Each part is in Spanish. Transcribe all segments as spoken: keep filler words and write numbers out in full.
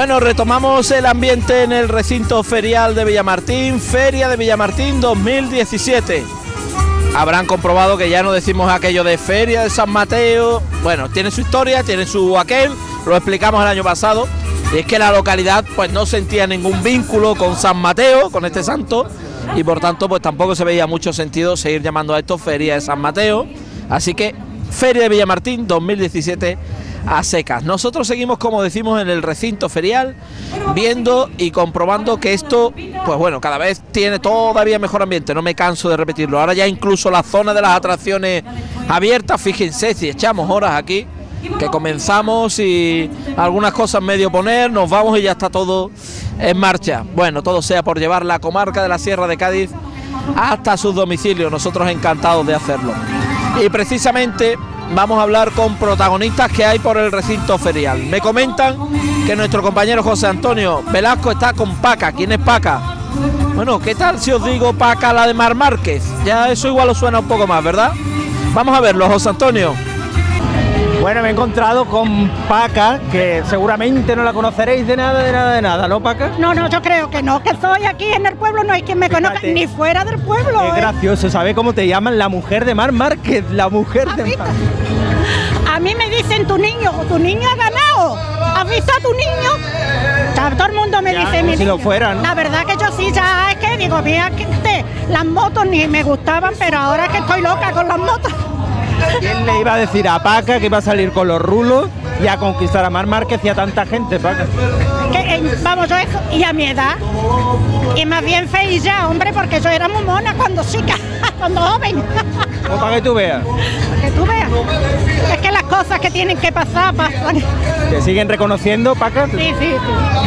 Bueno, retomamos el ambiente en el recinto ferial de Villamartín, Feria de Villamartín dos mil diecisiete. Habrán comprobado que ya no decimos aquello de Feria de San Mateo. Bueno, tiene su historia, tiene su aquel, lo explicamos el año pasado. Y es que la localidad pues no sentía ningún vínculo con San Mateo, con este santo, y por tanto pues tampoco se veía mucho sentido seguir llamando a esto Feria de San Mateo. Así que Feria de Villamartín dos mil diecisiete a secas. Nosotros seguimos, como decimos, en el recinto ferial, viendo y comprobando que esto, pues bueno, cada vez tiene todavía mejor ambiente, no me canso de repetirlo. Ahora ya incluso la zona de las atracciones abiertas, fíjense, si echamos horas aquí, que comenzamos y algunas cosas medio poner, nos vamos y ya está todo en marcha. Bueno, todo sea por llevar la comarca de la Sierra de Cádiz hasta sus domicilios, nosotros encantados de hacerlo. Y precisamente vamos a hablar con protagonistas que hay por el recinto ferial. Me comentan que nuestro compañero José Antonio Velasco está con Paca. ¿Quién es Paca? Bueno, ¿qué tal si os digo Paca, la de Mar Márquez? Ya eso igual os suena un poco más, ¿verdad? Vamos a verlo, José Antonio. Bueno, me he encontrado con Paca, que seguramente no la conoceréis de nada, de nada, de nada, ¿no, Paca? No, no, yo creo que no, que estoy aquí en el pueblo, no hay quien me conozca, Fíjate, ni fuera del pueblo. Es ¿eh? gracioso, ¿sabes cómo te llaman? La mujer de Mar Márquez, la mujer ¿Has de visto? Mar. A mí me dicen tu niño, tu niño ha ganado. ¿Has visto a tu niño? Ya, todo el mundo me Ya, dice como mi si niño. lo fuera, ¿no? La verdad que yo sí, ya es que digo, mira, que te, las motos ni me gustaban, pero ahora es que estoy loca con las motos. ¿Quién le iba a decir a Paca que iba a salir con los rulos y a conquistar a Mar Márquez y a tanta gente, Paca? Que, eh, vamos, yo eso, y a mi edad, y más bien feliz ya, hombre, porque yo era muy mona cuando chica, cuando joven. O para que tú veas. Que tú veas. Es que las cosas que tienen que pasar, pasan. ¿Te siguen reconociendo, Paca? Sí, sí, sí.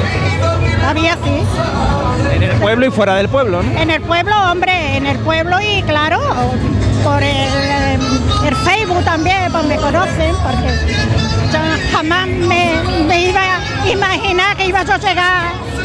Todavía sí. En el pueblo y fuera del pueblo, ¿no? En el pueblo, hombre, en el pueblo y claro, por el, el Facebook también, pues me conocen, porque yo jamás me, me iba a imaginar que iba yo a llegar.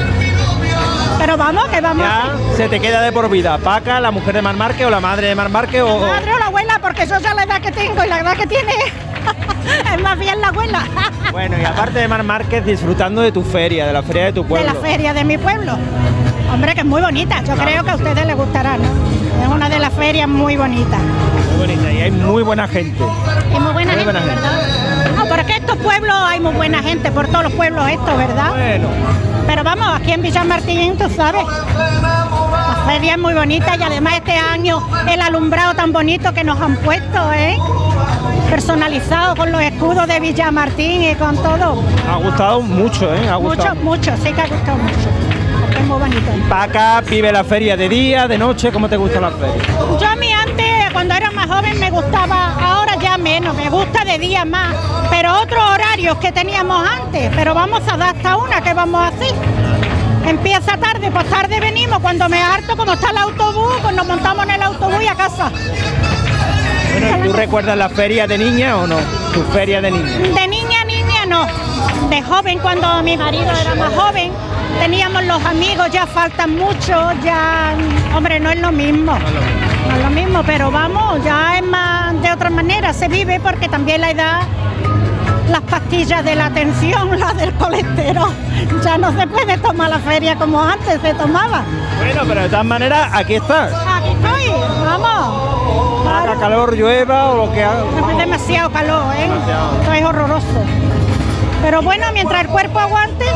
Pero vamos, que vamos. Ya se te queda de por vida, Paca, la mujer de Mar Márquez o la madre de Mar Márquez o... La madre o la abuela, porque yo ya la edad que tengo y la edad que tiene es más bien la abuela. Bueno, y aparte de Mar Márquez, disfrutando de tu feria, de la feria de tu De pueblo. la feria de mi pueblo. Hombre, que es muy bonita, yo Claro, creo que a sí. ustedes les gustará, ¿no? Es una de las ferias muy bonitas. Muy bonita y hay muy buena gente. Y muy buena Muy gente, buena gente. ¿verdad? No, pero es que estos pueblos hay muy buena gente, por todos los pueblos estos, ¿verdad? Bueno, Pero vamos, aquí en Villamartín, tú sabes, la feria es muy bonita y además este año el alumbrado tan bonito que nos han puesto, ¿eh? Personalizado con los escudos de Villamartín y con todo. ha gustado mucho, ¿eh? Ha Mucho, gustado. mucho, sí que ha gustado mucho. Porque es muy bonito. Paca, vive la feria de día, de noche, ¿cómo te gusta la feria? Yo a mí antes, cuando era más joven, me gustaba, ahora ya menos, me gusta de día más, pero otros horarios que teníamos antes, pero vamos a dar hasta una, que vamos a hacer. Empieza tarde, pues tarde venimos, cuando me harto, como está el autobús, pues nos montamos en el autobús y a casa. Bueno, ¿y ¿tú recuerdas la feria de niña o no? Tu feria de niña. De niña, niña no, de joven, cuando mi marido era más joven, teníamos los amigos, ya faltan mucho, ya, hombre, no es lo mismo. No es lo mismo, pero vamos, ya es más, de otra manera se vive porque también la edad, las pastillas de la tensión, las del colesterol, ya no se puede tomar la feria como antes se tomaba. Bueno, pero de todas maneras, aquí estás. Aquí estoy, vamos. Haga Claro, calor, llueva o lo que haga. hace demasiado calor, ¿eh? Demasiado. Esto es horroroso. Pero bueno, mientras el cuerpo aguante,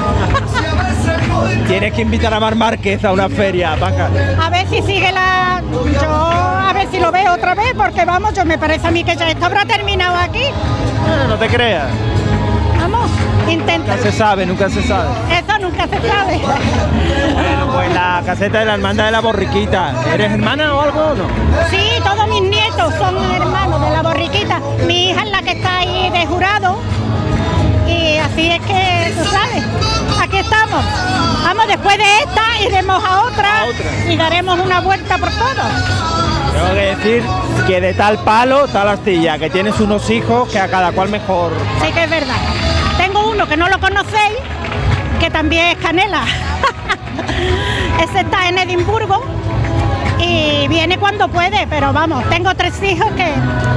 Tienes que invitar a Mar Márquez a una feria, Paca. a ver si sigue la... Yo, a ver si lo veo otra vez, porque vamos, yo me parece a mí que ya esto habrá terminado aquí. Eh, no te creas. Vamos, intenta. Nunca se sabe, nunca se sabe. Eso nunca se sabe. Bueno, pues la caseta de la hermandad de la borriquita. ¿Eres hermana o algo o no? Sí, todos mis nietos son hermanos de la borriquita. Mi hija es la que está ahí de jurado. Y así es que, tú sabes, aquí estamos. Vamos, después de esta iremos a otra, A otra. y daremos una vuelta por todo. Tengo que decir que de tal palo, tal astilla, que tienes unos hijos que a cada cual mejor. Sí que es verdad. Tengo uno que no lo conocéis, que también es Canela. Ese está en Edimburgo y viene cuando puede, pero vamos, tengo tres hijos que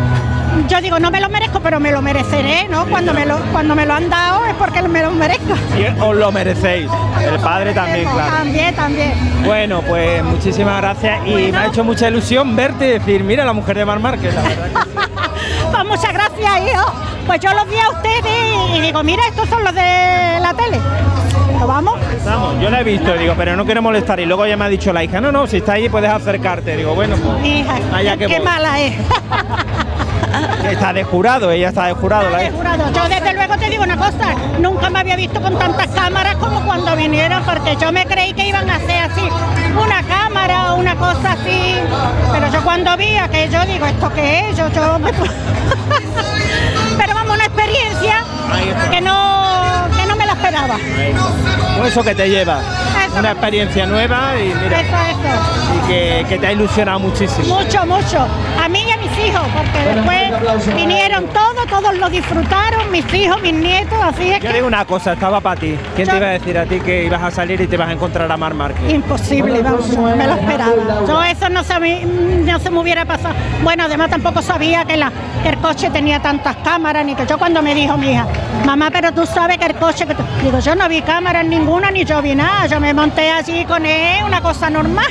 yo digo, no me lo merezco, pero me lo mereceré, ¿no? Cuando me lo, cuando me lo han dado es porque me lo merezco. Y os lo merecéis, el padre también, claro. También, también. Bueno, pues muchísimas gracias y Bueno. me ha hecho mucha ilusión verte y decir, mira, la mujer de Mar Márquez, la verdad que sí. Pues muchas gracias, hijo. Pues yo los vi a ustedes y digo, mira, estos son los de la tele. ¿Lo vamos? Vamos, yo la he visto, digo, pero no quiero molestar. Y luego ya me ha dicho la hija, no, no, si está ahí puedes acercarte. Digo, bueno, pues Hija, allá que qué voy. mala es. Está de jurado, ella está de jurado. Está la de hija. jurado. Yo desde luego te digo una cosa, nunca me había visto con tantas cámaras como cuando vinieron, porque yo me creí que iban a hacer así, una cámara o una cosa así, pero yo cuando vi aquello digo, ¿esto qué es? Yo, yo me... Pero vamos, una experiencia Ahí está. que no, que no me la esperaba. Con eso que te lleva, Eso. una experiencia nueva y mira, Eso, eso. y que, que te ha ilusionado muchísimo. Mucho, mucho. A mí y a mis hijos, porque después vinieron todos, todos lo disfrutaron, mis hijos, mis nietos, así es Yo que... digo una cosa, estaba para ti. ¿Quién Yo- te iba a decir a ti que ibas a salir y te vas a encontrar a Mar Márquez? Imposible, vamos, no me lo esperaba. Yo eso no se, me, no se me hubiera pasado. Bueno, además tampoco sabía que, la, que el coche tenía tantas cámaras, ni que yo cuando me dijo mi hija, mamá, pero tú sabes que el coche... Que tú... Digo, yo no vi cámaras ninguna, ni yo vi nada, yo me monté allí con él, una cosa normal.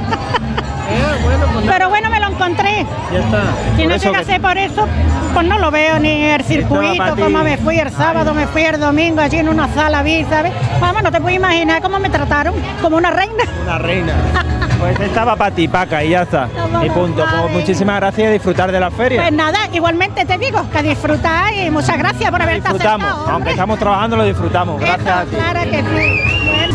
Pero bueno, me lo encontré. Ya está. Si Por no eso llegase que- por eso, pues no lo veo ni el para circuito, ti. como me fui el sábado, me fui el domingo allí en una sala, vi, ¿sabes? Vamos, no te puedes imaginar cómo me trataron, como una reina. Una reina. Pues estaba para ti, Paca, y ya está. Toma, Y punto. vale. Pues muchísimas gracias y disfrutar de la feria. Pues nada, igualmente te digo que disfrutáis y muchas gracias por haberte Disfrutamos, acercado, aunque hombre. estamos trabajando, lo disfrutamos. Gracias Eso, a ti. claro que sí. Bueno.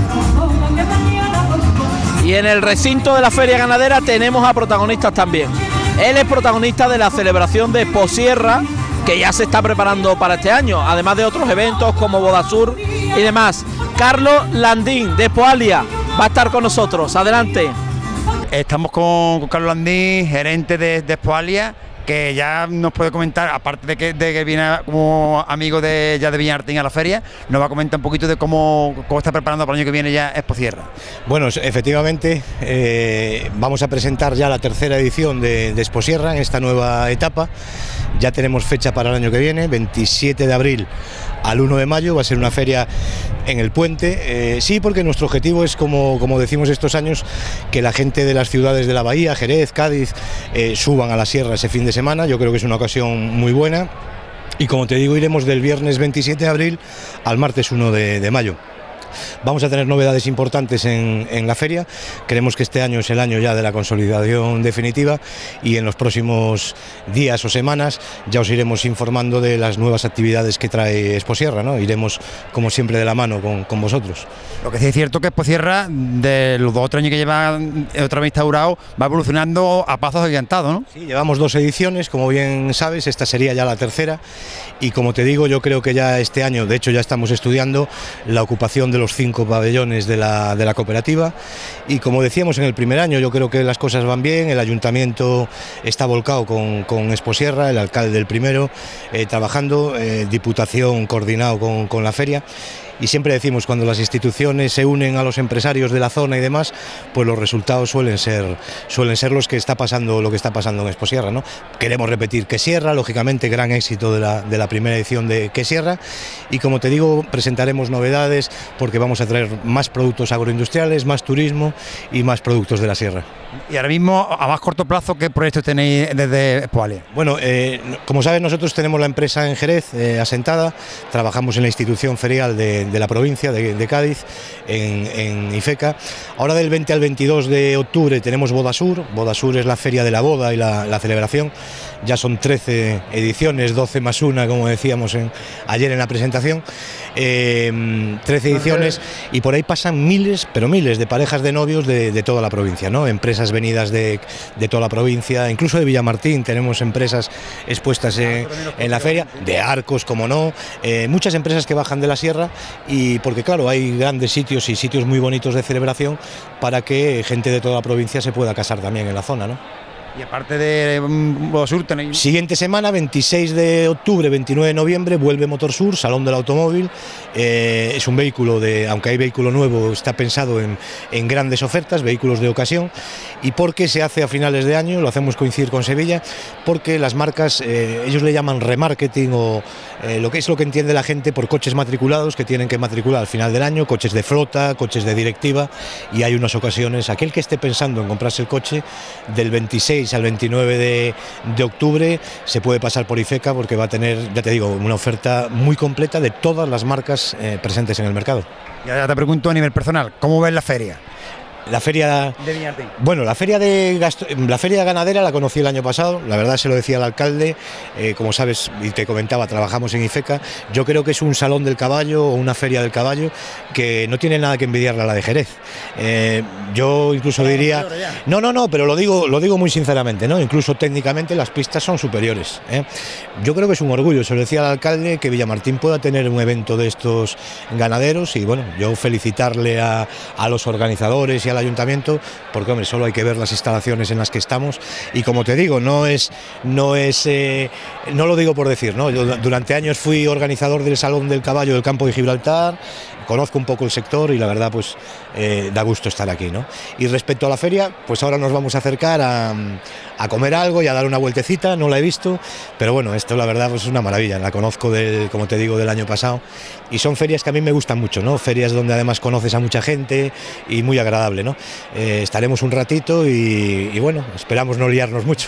Y en el recinto de la Feria Ganadera tenemos a protagonistas también. Él es protagonista de la celebración de Exposierra, que ya se está preparando para este año, además de otros eventos como Bodasur y demás. Carlos Landín, de Expoalia, va a estar con nosotros. Adelante. Estamos con, con Carlos Landín, gerente de, de Expoalia, que ya nos puede comentar, aparte de que, de que viene como amigo de ya de Villamartín a la feria, nos va a comentar un poquito de cómo, cómo está preparando para el año que viene ya Exposierra. Bueno, efectivamente, eh, vamos a presentar ya la tercera edición de, de Exposierra en esta nueva etapa. Ya tenemos fecha para el año que viene, veintisiete de abril al uno de mayo, va a ser una feria en el puente. Eh, sí, porque nuestro objetivo es, como, como decimos estos años, que la gente de las ciudades de la Bahía, Jerez, Cádiz, eh, suban a la sierra ese fin de semana. Yo creo que es una ocasión muy buena. Y como te digo, iremos del viernes veintisiete de abril al martes uno de mayo. Vamos a tener novedades importantes en, en la feria. Creemos que este año es el año ya de la consolidación definitiva y en los próximos días o semanas ya os iremos informando de las nuevas actividades que trae Exposierra, ¿no? Iremos, como siempre, de la mano con, con vosotros. Lo que sí es cierto que Exposierra, de los dos o tres años que lleva otra vez instaurado, va evolucionando a pasos agigantados, ¿no? Sí, llevamos dos ediciones, como bien sabes, esta sería ya la tercera y como te digo, yo creo que ya este año, de hecho ya estamos estudiando la ocupación de los cinco pabellones de la, de la cooperativa y como decíamos en el primer año, yo creo que las cosas van bien, el ayuntamiento está volcado con, con Exposierra, el alcalde del primero eh, trabajando, eh, Diputación coordinado con, con la feria. Y siempre decimos, cuando las instituciones se unen a los empresarios de la zona y demás, pues los resultados suelen ser, suelen ser los que está pasando, lo que está pasando en Exposierra, ¿no? Queremos repetir Quesierra, lógicamente gran éxito de la, de la primera edición de Quesierra y como te digo, presentaremos novedades porque vamos a traer más productos agroindustriales, más turismo y más productos de la sierra. Y ahora mismo, a más corto plazo, ¿qué proyectos tenéis desde Expoalia? Bueno, eh, como sabes, nosotros tenemos la empresa en Jerez eh, asentada, trabajamos en la institución ferial de, de la provincia de, de Cádiz, en, en IFECA. Ahora del veinte al veintidós de octubre tenemos Bodasur. Bodasur es la feria de la boda y la, la celebración. Ya son trece ediciones, doce más una, como decíamos en, ayer en la presentación. Eh, trece ediciones y por ahí pasan miles, pero miles de parejas de novios de, de toda la provincia, ¿no? Empresas venidas de, de toda la provincia, incluso de Villamartín tenemos empresas expuestas en, en la feria, de Arcos, como no, eh, muchas empresas que bajan de la sierra y porque claro, hay grandes sitios y sitios muy bonitos de celebración para que gente de toda la provincia se pueda casar también en la zona, ¿no? Y aparte de um, Motor tenéis... Siguiente semana, veintiséis de octubre, veintinueve de noviembre, vuelve Motor Sur, Salón del Automóvil. Eh, es un vehículo de, aunque hay vehículo nuevo, está pensado en, en grandes ofertas, vehículos de ocasión. Y porque se hace a finales de año, lo hacemos coincidir con Sevilla, porque las marcas, eh, ellos le llaman remarketing o eh, lo que es lo que entiende la gente por coches matriculados que tienen que matricular al final del año, coches de flota, coches de directiva, y hay unas ocasiones, aquel que esté pensando en comprarse el coche, del veintiséis al veintinueve de, de octubre se puede pasar por IFECA porque va a tener, ya te digo, una oferta muy completa de todas las marcas eh, presentes en el mercado. Y ahora te pregunto a nivel personal, ¿cómo ves la feria? La feria de Villamartín. Bueno, la feria de Gasto, la feria ganadera la conocí el año pasado, la verdad se lo decía al alcalde, eh, como sabes y te comentaba, trabajamos en IFECA. Yo creo que es un salón del caballo o una feria del caballo que no tiene nada que envidiarle a la de Jerez. Eh, yo incluso diría, no, no, no, pero lo digo, lo digo muy sinceramente, ¿no? Incluso técnicamente las pistas son superiores, ¿eh? Yo creo que es un orgullo, se lo decía al alcalde, que Villamartín pueda tener un evento de estos ganaderos y bueno, yo felicitarle a, a los organizadores y a al ayuntamiento, porque hombre, solo hay que ver las instalaciones en las que estamos y como te digo, no es, no es, eh, no lo digo por decir, ¿no? Yo durante años fui organizador del Salón del Caballo del Campo de Gibraltar, conozco un poco el sector y la verdad pues eh, da gusto estar aquí, ¿no? Y respecto a la feria, pues ahora nos vamos a acercar a, a comer algo y a dar una vueltecita, no la he visto, pero bueno, esto la verdad pues es una maravilla, la conozco del, como te digo, del año pasado y son ferias que a mí me gustan mucho, ¿no? Ferias donde además conoces a mucha gente y muy agradable, ¿no? Eh, estaremos un ratito y, y bueno, esperamos no liarnos mucho.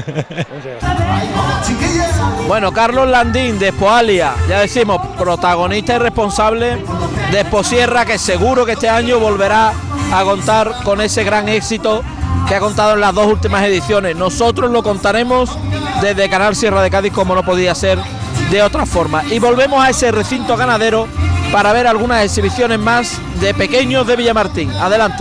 Bueno, Carlos Landín de Expoalia, ya decimos, protagonista y responsable de Exposierra, que seguro que este año volverá a contar con ese gran éxito que ha contado en las dos últimas ediciones. Nosotros lo contaremos desde Canal Sierra de Cádiz, como no podía ser de otra forma. Y volvemos a ese recinto ganadero para ver algunas exhibiciones más de pequeños de Villamartín. Adelante.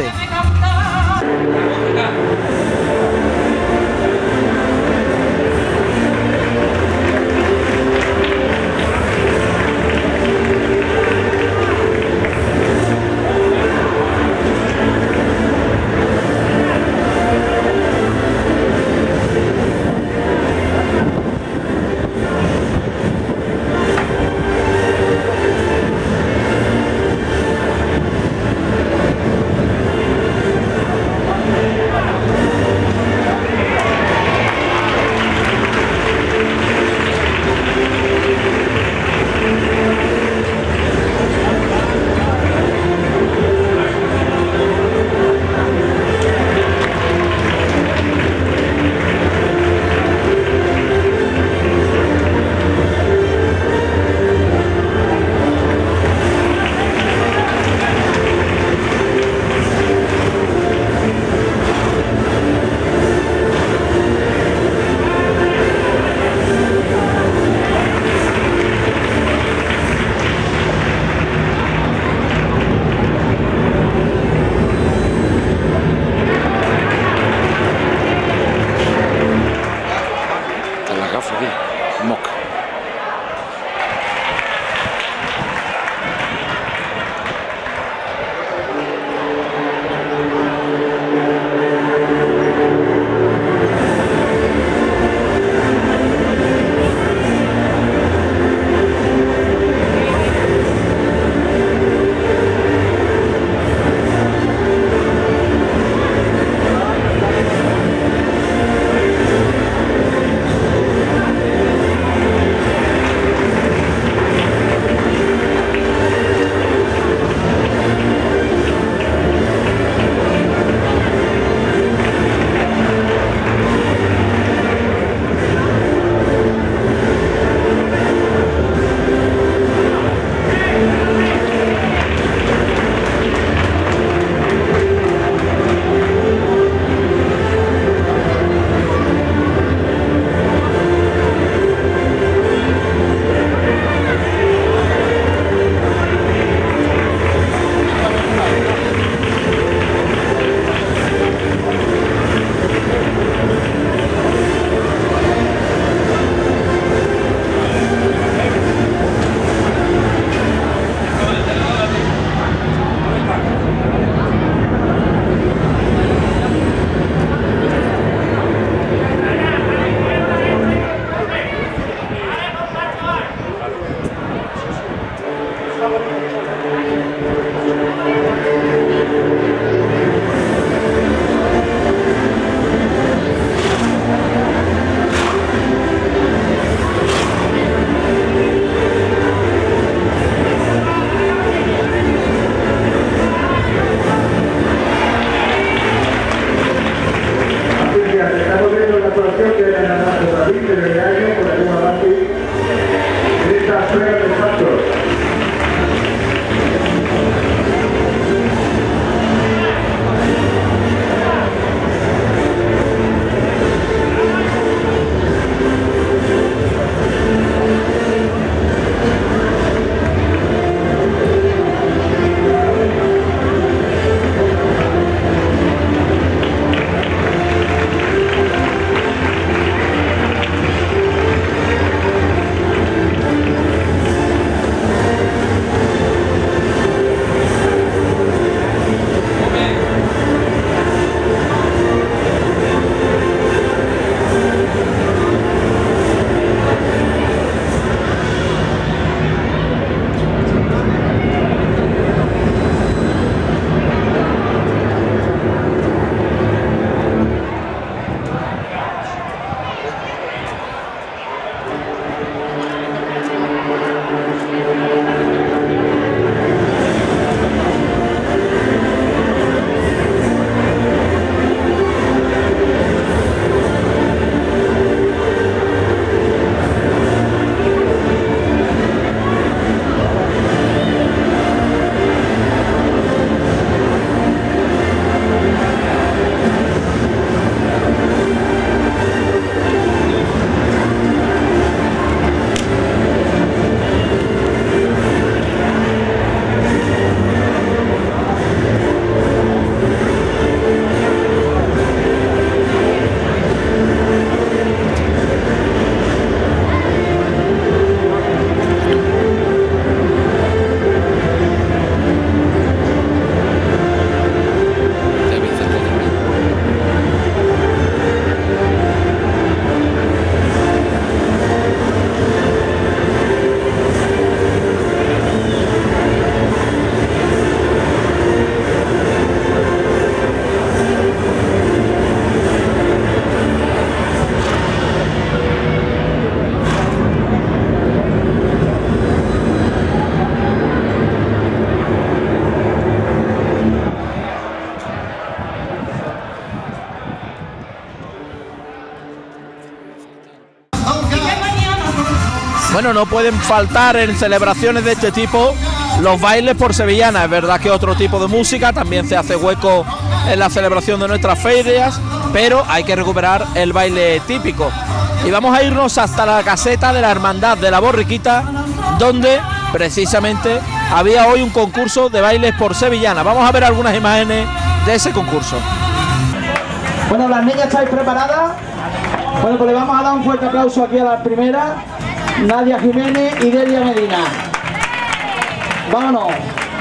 Bueno, no pueden faltar en celebraciones de este tipo los bailes por sevillana. Es verdad que otro tipo de música también se hace hueco en la celebración de nuestras ferias, pero hay que recuperar el baile típico. Y vamos a irnos hasta la caseta de la Hermandad de la Borriquita, donde precisamente había hoy un concurso de bailes por sevillana. Vamos a ver algunas imágenes de ese concurso. Bueno, las niñas, ¿estáis preparadas? Bueno, pues le vamos a dar un fuerte aplauso aquí a la primera, Nadia Jiménez y Delia Medina. Vámonos.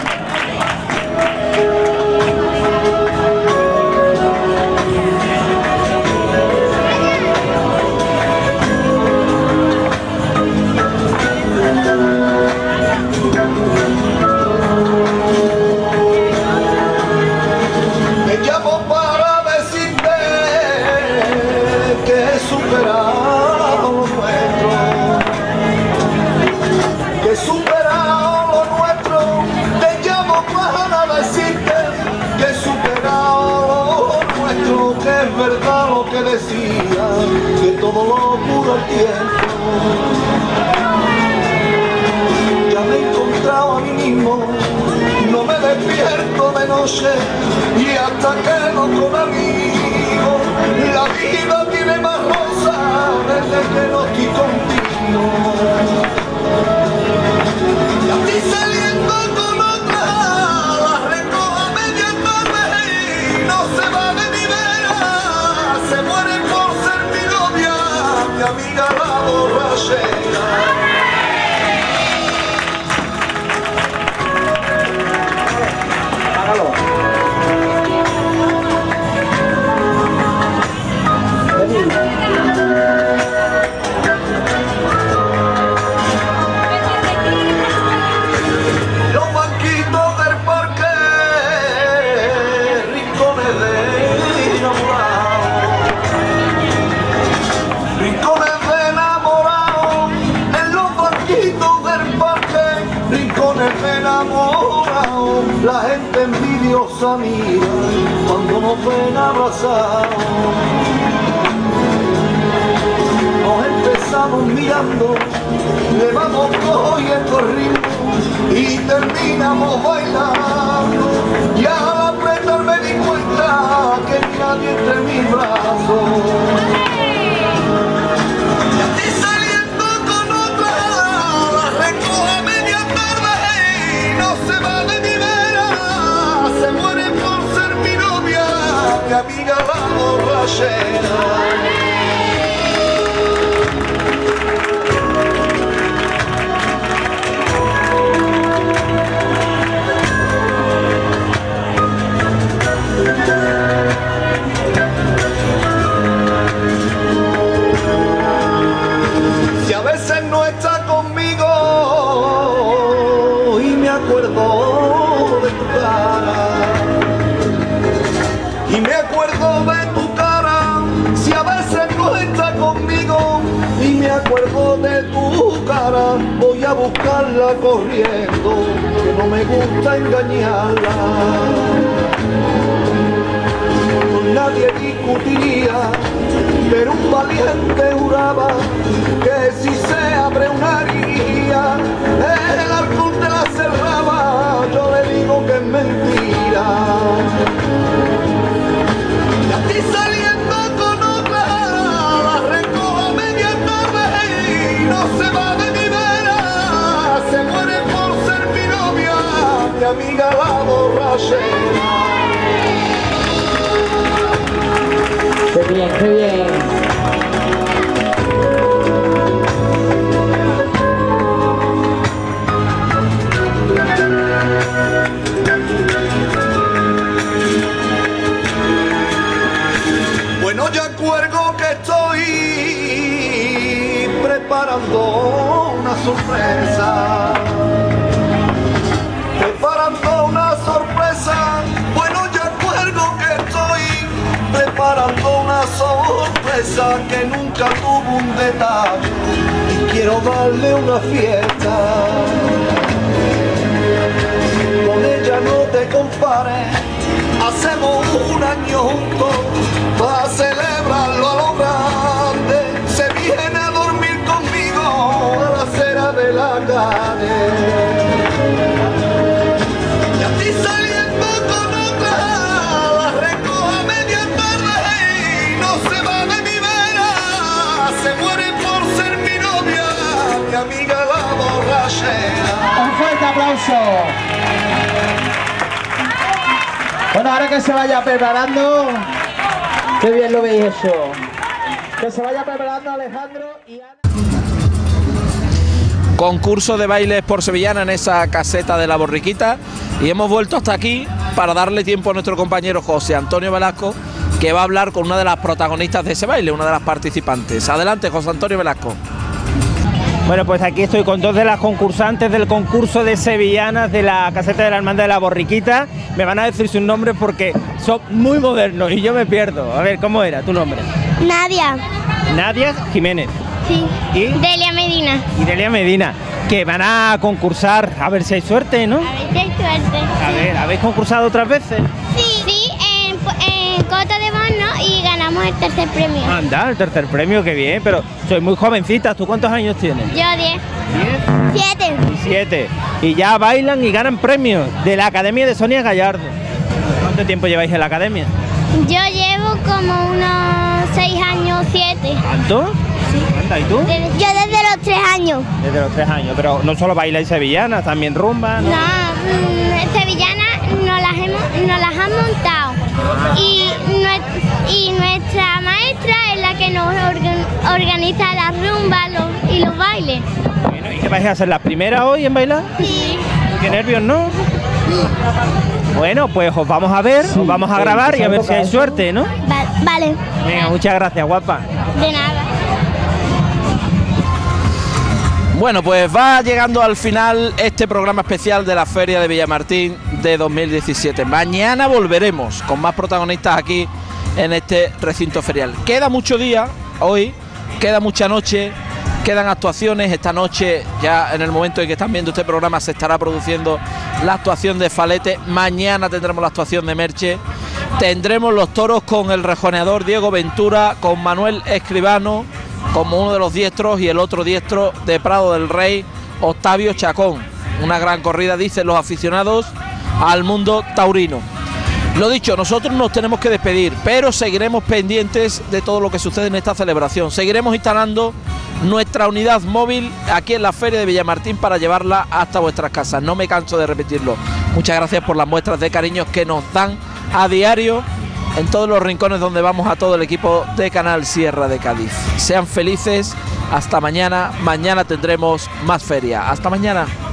Me llamo para decirte que he superado lo nuestro, que he superado lo nuestro. Te llamo para decirte que he superado lo nuestro, que es verdad lo que decía, que todo lo cura el tiempo. Ya me he encontrado a mí mismo, no me despierto de noche y hasta quedo con amigos. La vida tiene más rosa desde que no estoy contigo. Y a ti saliendo con otra, la recojo a media tarde y no se va de mi vera. Se muere por ser mi novia, mi amiga la borrachera. Los banquitos del parque, rincones de enamorado, rincones de enamorado, en los banquitos del parque, rincones de enamorado, la gente envidiosa mira cuando nos ven abrazados. Nos empezamos mirando, le vamos cogiendo ritmo y terminamos bailando. Y al apretar me di cuenta que ni nadie entre mis brazos. Y a ti saliendo con otra, la recojo a media tarde y no se va de mi vera. Se muere por ser mi novia, mi amiga la borrachera. Si a veces no está conmigo y me acuerdo de tu cara, y me acuerdo de tu cara, si a veces no está conmigo y me acuerdo de tu cara, voy a buscarla corriendo, que no me gusta engañarla. Con nadie discutiría, pero un valiente juraba que si se abre una herida, el alcohol te la cerraba. Yo le digo que es mentira. Y a ti saliendo con otra, la recojo a media tarde y no se va de mi vera. Se muere por ser mi novia, mi amiga la borrachera. Qué bien, qué bien. Bueno, ya cuelgo que estoy preparando una sorpresa, preparando una sorpresa. Bueno, ya cuelgo que estoy preparando una sorpresa, que nunca tuvo un detalle y quiero darle una fiesta. Con ella no te compares, hacemos un año juntos para celebrarlo a lo grande. Se viene a dormir conmigo a las aplauso. Bueno, ahora que se vaya preparando, qué bien lo veis eso. Que se vaya preparando Alejandro y Ana. Concurso de bailes por sevillana en esa caseta de la Borriquita, y hemos vuelto hasta aquí para darle tiempo a nuestro compañero José Antonio Velasco, que va a hablar con una de las protagonistas de ese baile, una de las participantes. Adelante, José Antonio Velasco. Bueno, pues aquí estoy con dos de las concursantes del concurso de sevillanas de la caseta de la Hermandad de la Borriquita. Me van a decir sus nombres porque son muy modernos y yo me pierdo. A ver, ¿cómo era tu nombre? Nadia. Nadia Jiménez. Sí. ¿Y? Delia Medina. Y Delia Medina, que van a concursar, a ver si hay suerte, ¿no? A ver si hay suerte. A ver, ¿habéis concursado otras veces? Sí. Sí, en, en Cota de Bono y ganamos el tercer premio. Anda, el tercer premio, qué bien, pero sois muy jovencitas. ¿Tú cuántos años tienes? Yo diez. ¿Diez? Siete. Y siete. Y ya bailan y ganan premios de la Academia de Sonia Gallardo. ¿Cuánto tiempo lleváis en la academia? Yo llevo como unos seis años, siete. ¿Tanto? Sí. Anda, ¿y tú? Yo desde los tres años. Desde los tres años, pero no solo bailáis sevillanas, también rumba, ¿no? No, mmm, sevillanas nos las, hemos, nos las han montado. Y, nue- y nuestra maestra es la que nos organ- organiza las rumbas los, y los bailes. Bueno, ¿y qué vais a hacer? ¿La primera hoy en bailar? Sí. Qué nervios, ¿no? Bueno, pues os vamos a ver, os vamos a grabar y a ver si hay suerte, ¿no? Va- vale. Venga, muchas gracias, guapa. De nada. Bueno, pues va llegando al final este programa especial de la Feria de Villamartín de dos mil diecisiete. Mañana volveremos con más protagonistas aquí en este recinto ferial. Queda mucho día hoy, queda mucha noche, quedan actuaciones. Esta noche, ya en el momento en que están viendo este programa, se estará produciendo la actuación de Falete. Mañana tendremos la actuación de Merche. Tendremos los toros con el rejoneador Diego Ventura, con Manuel Escribano como uno de los diestros, y el otro diestro de Prado del Rey, Octavio Chacón. Una gran corrida, dicen los aficionados al mundo taurino. Lo dicho, nosotros nos tenemos que despedir, pero seguiremos pendientes de todo lo que sucede en esta celebración. Seguiremos instalando nuestra unidad móvil aquí en la Feria de Villamartín para llevarla hasta vuestras casas. No me canso de repetirlo. Muchas gracias por las muestras de cariño que nos dan a diario en todos los rincones donde vamos, a todo el equipo de Canal Sierra de Cádiz. Sean felices, hasta mañana. Mañana tendremos más feria. Hasta mañana.